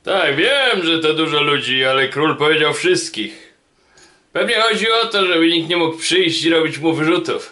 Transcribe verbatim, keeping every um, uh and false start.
Tak, wiem, że to dużo ludzi, ale król powiedział wszystkich. Pewnie chodzi o to, żeby nikt nie mógł przyjść i robić mu wyrzutów.